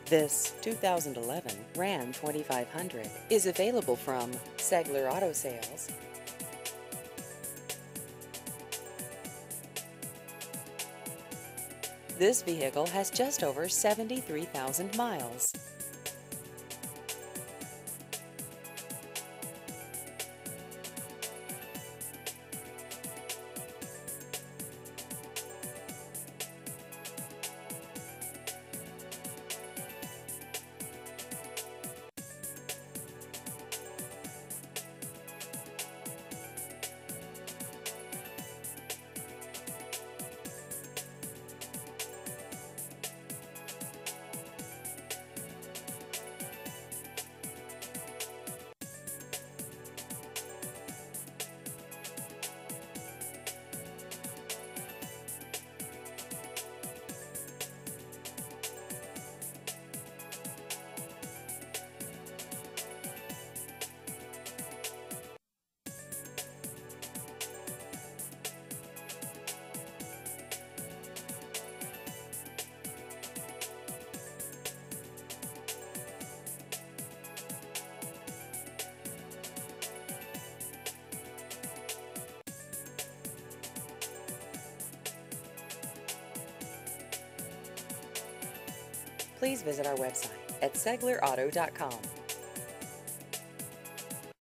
This 2011 Ram 2500 is available from Segler Auto Sales. This vehicle has just over 73,000 miles. Please visit our website at seglerauto.com.